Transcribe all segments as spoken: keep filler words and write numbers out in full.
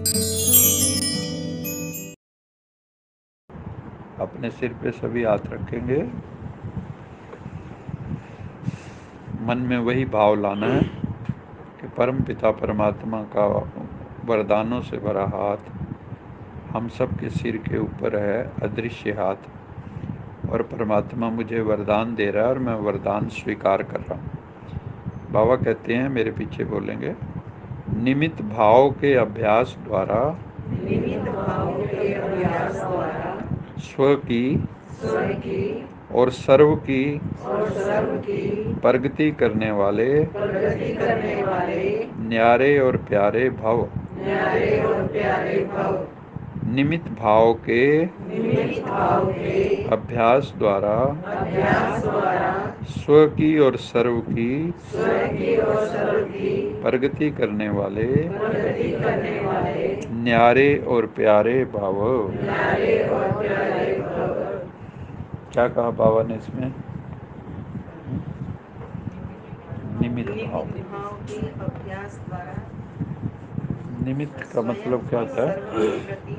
अपने सिर पे सभी हाथ रखेंगे। मन में वही भाव लाना है कि परम पिता परमात्मा का वरदानों से भरा हाथ हम सब के सिर के ऊपर है, अदृश्य हाथ, और परमात्मा मुझे वरदान दे रहा है और मैं वरदान स्वीकार कर रहा हूँ। बाबा कहते हैं, मेरे पीछे बोलेंगे, निमित्त भाव के अभ्यास द्वारा निमित्त भाव के अभ्यास द्वारा स्व की स्व की और सर्व की और सर्व की प्रगति करने वाले प्रगति करने वाले न्यारे और प्यारे भव न्यारे और प्यारे भव निमित्त भाव के निमित्त भाव के अभ्यास द्वारा अभ्यास द्वारा स्व की और सर्व की स्व की और सर्व की प्रगति करने वाले प्रगति करने वाले न्यारे और प्यारे भाव। न्यारे और प्यारे भव। क्या कहा बाबा ने इसमें? निमित्त भाव। भाव के अभ्यास द्वारा निमित्त का मतलब क्या होता है?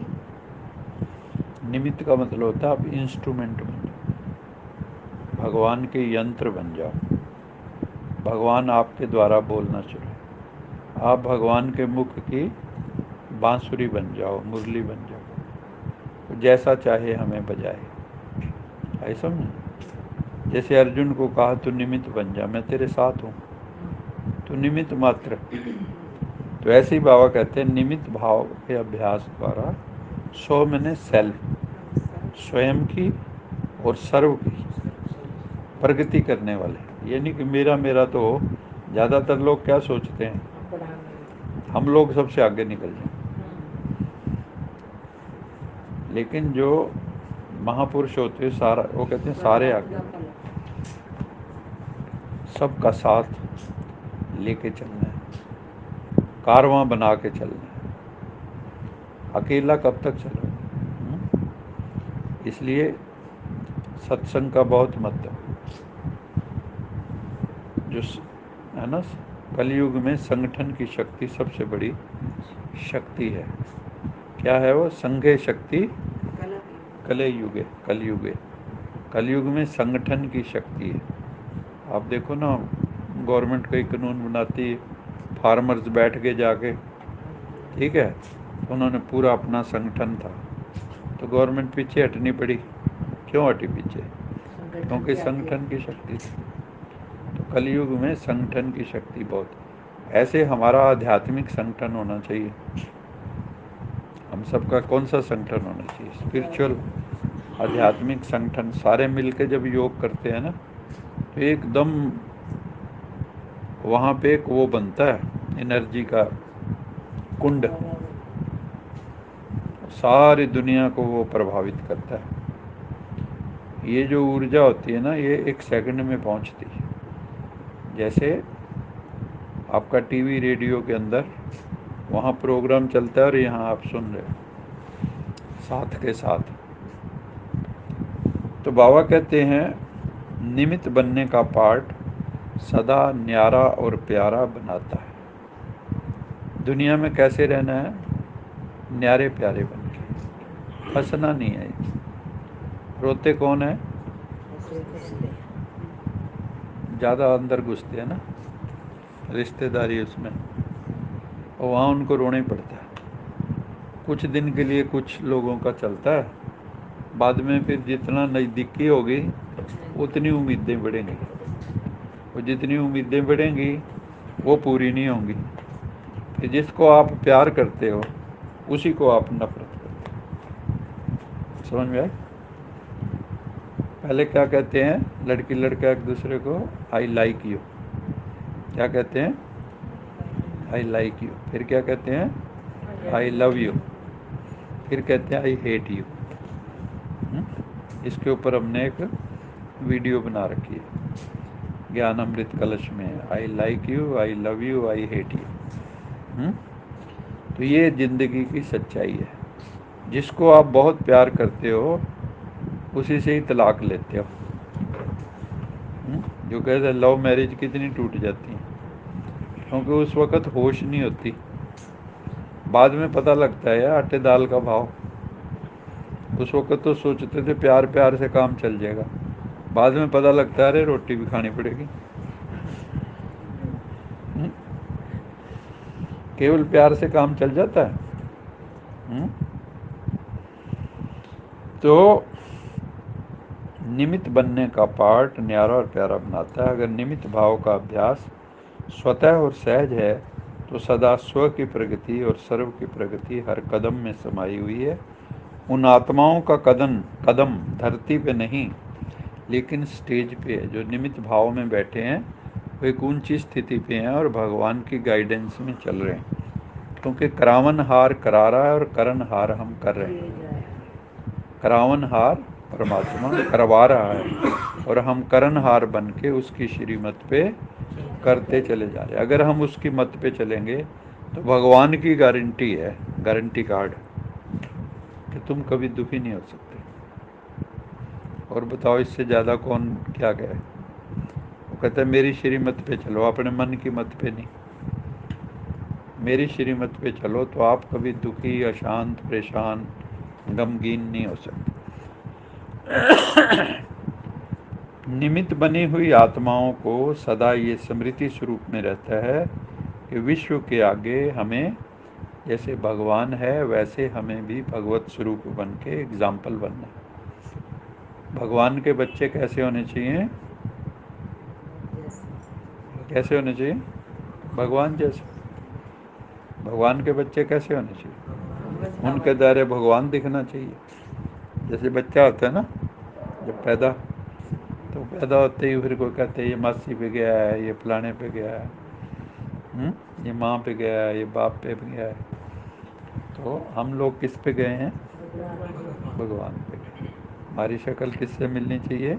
निमित्त का मतलब होता है आप इंस्ट्रूमेंट बन जाओ, भगवान के यंत्र बन जाओ, भगवान आपके द्वारा बोलना शुरू, आप भगवान के मुख की बांसुरी बन जाओ, मुरली बन जाओ, तो जैसा चाहे हमें बजाए। ऐसा समझ? जैसे अर्जुन को कहा तू निमित्त बन जा, मैं तेरे साथ हूँ, तू निमित्त मात्र। तो ऐसे ही बाबा कहते हैं निमित्त भाव के अभ्यास द्वारा स्व मैंने सेल्फ, स्वयं की और सर्व की प्रगति करने वाले। यानी कि मेरा मेरा तो ज़्यादातर लोग क्या सोचते हैं, हम लोग सबसे आगे निकल जाएं, लेकिन जो महापुरुष होते हैं सारा, वो कहते हैं सारे आगे, सबका साथ लेके चलना है, कारवां बना के चलना है, अकेला कब तक चलोगे? इसलिए सत्संग का बहुत महत्व, जो है ना, कलयुग में संगठन की शक्ति सबसे बड़ी शक्ति है। क्या है वो? संघे शक्ति कले युगे, कलयुगे, कलयुग में संगठन की शक्ति है। आप देखो ना, गवर्नमेंट कई कानून बनाती है, फार्मर्स बैठ के जाके, ठीक है, तो उन्होंने पूरा अपना संगठन था, तो गवर्नमेंट पीछे हटनी पड़ी। क्यों हटी पीछे? क्योंकि संगठन की शक्ति थी। तो कलयुग में संगठन की शक्ति बहुत, ऐसे हमारा आध्यात्मिक संगठन होना चाहिए। हम सबका कौन सा संगठन होना चाहिए? स्पिरिचुअल, आध्यात्मिक संगठन। सारे मिलके जब योग करते हैं ना, तो एकदम वहाँ पे एक वो बनता है, एनर्जी का कुंड, सारी दुनिया को वो प्रभावित करता है। ये जो ऊर्जा होती है ना, ये एक सेकंड में पहुँचती है। जैसे आपका टीवी रेडियो के अंदर वहाँ प्रोग्राम चलता है और यहाँ आप सुन रहे हो साथ के साथ। तो बाबा कहते हैं निमित्त बनने का पाठ सदा न्यारा और प्यारा बनाता है। दुनिया में कैसे रहना है? न्यारे प्यारे बन के, फंसना नहीं है। रोते कौन है? ज़्यादा अंदर घुसते हैं ना, रिश्तेदारी उसमें, और वहाँ उनको रोना ही पड़ता है। कुछ दिन के लिए कुछ लोगों का चलता है, बाद में फिर जितना नज़दीकी होगी उतनी उम्मीदें बढ़ेंगी, और जितनी उम्मीदें बढ़ेंगी वो पूरी नहीं होंगी। फिर जिसको आप प्यार करते हो उसी को आप नफरत करते हो। समझ में आए? पहले क्या कहते हैं लड़की लड़का एक दूसरे को? I like you. क्या कहते हैं? I like you. फिर क्या कहते हैं? I love you. फिर कहते हैं आई हेट यू। इसके ऊपर हमने एक वीडियो बना रखी है ज्ञान अमृत कलश में, I like you, I love you, I hate you. तो ये ज़िंदगी की सच्चाई है। जिसको आप बहुत प्यार करते हो उसी से ही तलाक लेते हो। जो कहते हैं लव मैरिज कितनी टूट जाती है, क्योंकि उस वक़्त होश नहीं होती, बाद में पता लगता है यार आटे दाल का भाव। उस वक्त तो सोचते थे प्यार प्यार से काम चल जाएगा, बाद में पता लगता है अरे रोटी भी खानी पड़ेगी। हुँ? केवल प्यार से काम चल जाता है। हुँ? तो निमित्त बनने का पाठ न्यारा और प्यारा बनाता है। अगर निमित्त भाव का अभ्यास स्वतः और सहज है तो सदा स्व की प्रगति और सर्व की प्रगति हर कदम में समाई हुई है। उन आत्माओं का कदम कदम धरती पे नहीं लेकिन स्टेज पे है। जो निमित्त भाव में बैठे हैं वो एक ऊंची स्थिति पे हैं और भगवान की गाइडेंस में चल रहे हैं, क्योंकि करावन हार करा रहा है और करण हार हम कर रहे हैं। करावन हार परमात्मा करवा रहा है और हम करण हार बन के उसकी श्रीमत पे करते चले जा रहे हैं। अगर हम उसकी मत पे चलेंगे तो भगवान की गारंटी है, गारंटी कार्ड, कि तुम कभी दुखी नहीं हो सकते। और बताओ इससे ज़्यादा कौन क्या कहे। वो कहता है मेरी श्रीमत पे चलो, अपने मन की मत पे नहीं। मेरी श्रीमत पे चलो तो आप कभी दुखी, अशांत, परेशान, गमगीन नहीं हो सकते। निमित्त बनी हुई आत्माओं को सदा ये स्मृति स्वरूप में रहता है कि विश्व के आगे हमें जैसे भगवान है वैसे हमें भी भगवत स्वरूप बन के एग्जाम्पल बनना है। भगवान के बच्चे कैसे होने चाहिए? कैसे होने चाहिए? भगवान जैसे। भगवान के बच्चे कैसे होने चाहिए? उनके दायरे भगवान दिखना चाहिए। जैसे बच्चा होता है ना, जब पैदा तो पैदा होते ही फिर कोई कहते हैं ये मासी पे गया है, ये फलाने पे गया है, हुँ? ये माँ पे गया है, ये बाप पे गया है। तो हम लोग किस पे गए हैं? भगवान पे गए। हमारी शक्ल किससे मिलनी चाहिए?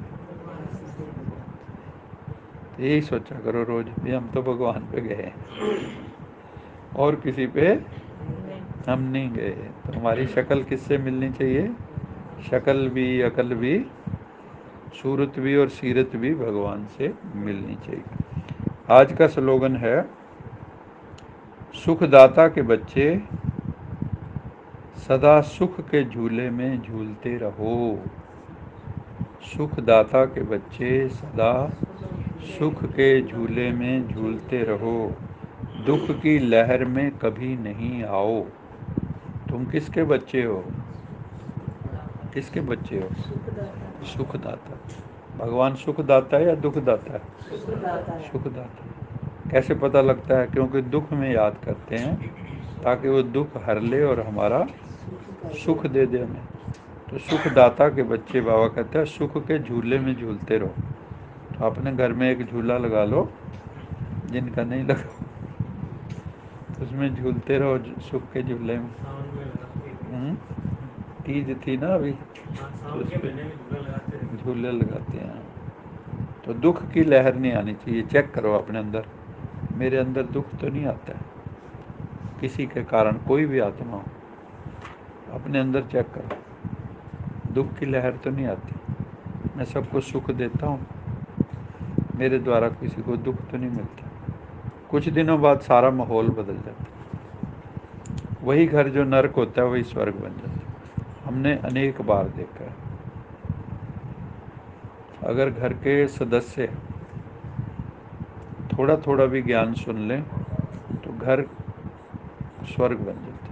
तो यही सोचा करो रोज भी हम तो भगवान पे गए हैं और किसी पे हम नहीं गए। तो हमारी शक्ल किससे मिलनी चाहिए? शक्ल भी, अकल भी, सूरत भी और सीरत भी भगवान से मिलनी चाहिए। आज का स्लोगन है सुखदाता के बच्चे सदा सुख के झूले में झूलते रहो। सुखदाता के बच्चे सदा सुख के झूले में झूलते रहो, दुख की लहर में कभी नहीं आओ। तुम किसके बच्चे हो? किसके बच्चे हो? सुखदाता। भगवान सुखदाता है या दुखदाता है? सुखदाता। कैसे पता लगता है? क्योंकि दुख में याद करते हैं ताकि वो दुख हर ले और हमारा सुख दे दे हमें। तो सुखदाता के बच्चे बाबा कहते हैं सुख के झूले में झूलते रहो। तो अपने घर में एक झूला लगा लो, जिनका नहीं लगा उसमें झूलते रहो, सुख के झूले में। हुँ? तीज थी ना अभी, तो उसमें झूले लगाते हैं। तो दुख की लहर नहीं आनी चाहिए। चेक करो अपने अंदर, मेरे अंदर दुख तो नहीं आता है किसी के कारण, कोई भी आत्मा हो, अपने अंदर चेक करो, दुख की लहर तो नहीं आती। मैं सबको सुख देता हूँ, मेरे द्वारा किसी को दुख तो नहीं मिलता। कुछ दिनों बाद सारा माहौल बदल जाता है। वही घर जो नरक होता है वही स्वर्ग बन जाता है। हमने अनेक बार देखा है। अगर घर के सदस्य थोड़ा थोड़ा भी ज्ञान सुन लें तो घर स्वर्ग बन जाता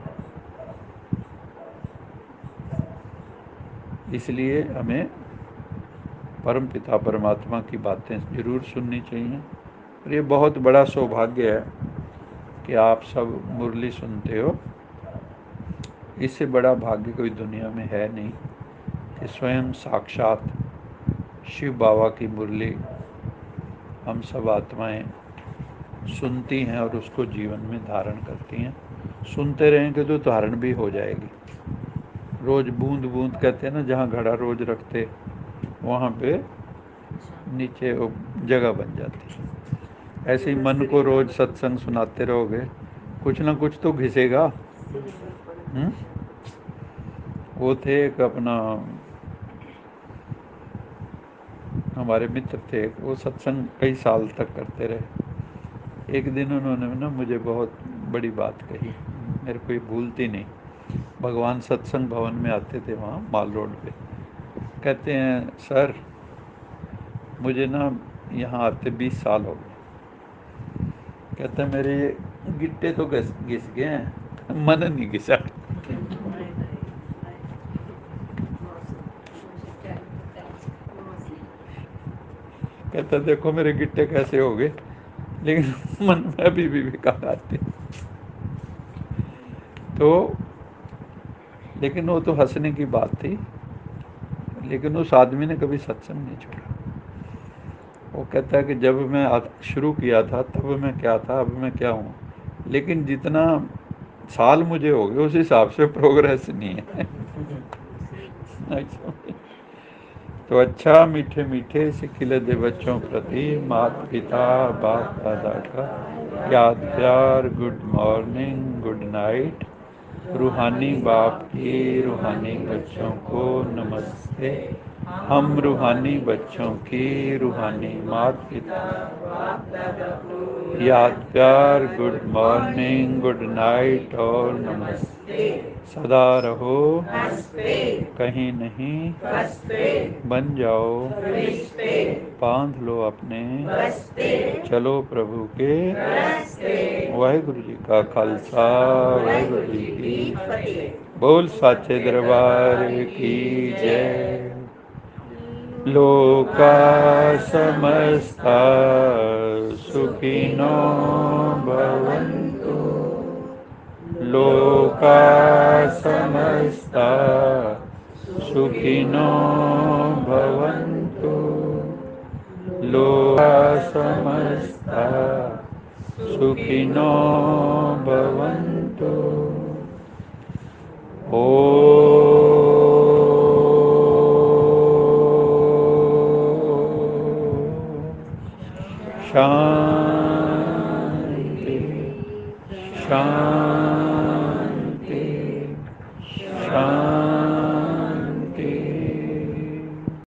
है। इसलिए हमें परम पिता परमात्मा की बातें जरूर सुननी चाहिए। और ये बहुत बड़ा सौभाग्य है कि आप सब मुरली सुनते हो। इससे बड़ा भाग्य कोई दुनिया में है नहीं कि स्वयं साक्षात शिव बाबा की मुरली हम सब आत्माएं सुनती हैं और उसको जीवन में धारण करती हैं। सुनते रहेंगे तो धारण भी हो जाएगी। रोज बूंद बूंद कहते हैं ना, जहाँ घड़ा रोज रखते वहाँ पे नीचे वो जगह बन जाती है। ऐसे ही मन को रोज सत्संग सुनाते रहोगे, कुछ ना कुछ तो घिसेगा। हुँ? वो थे एक अपना हमारे मित्र थे, वो सत्संग कई साल तक करते रहे। एक दिन उन्होंने ना मुझे बहुत बड़ी बात कही। मेरे को ये भूलती नहीं। भगवान सत्संग भवन में आते थे वहाँ माल रोड पे। कहते हैं सर मुझे ना यहाँ आते बीस साल हो गए। कहते हैं मेरे ये गिट्टे तो घिस घिस गए हैं, मन नहीं घिसा। कहता देखो मेरे गिट्टे कैसे हो गए, लेकिन मन में अभी भी बेकार आते। तो लेकिन वो तो हंसने की बात थी, लेकिन उस आदमी ने कभी सत्संग नहीं छोड़ा। वो कहता है कि जब मैं शुरू किया था तब मैं क्या था, अब मैं क्या हूँ, लेकिन जितना साल मुझे हो गए उस हिसाब से प्रोग्रेस नहीं है। तो अच्छा मीठे मीठे से खिले दे बच्चों प्रति माता पिता बाप दादा का याद प्यार, गुड मॉर्निंग गुड नाइट। रूहानी बाप की रूहानी बच्चों को नमस्ते। हम रूहानी बच्चों की रूहानी माता पिता याद प्यार, गुड मॉर्निंग गुड नाइट और नमस्ते। सदा रहो कहीं नहीं, बन जाओ बांध लो अपने, चलो प्रभु के वाहिगुरु जी का खालसा वाहिगुरु जी की फतेह। बोल साचे दरबार की जय। लोका समस्ता सुखिनो भवन्तु, लोका समस्ता सुखिनो भवन्तु, लोका समस्ता सुखिनो भवन्तु। ओ शांति शांति।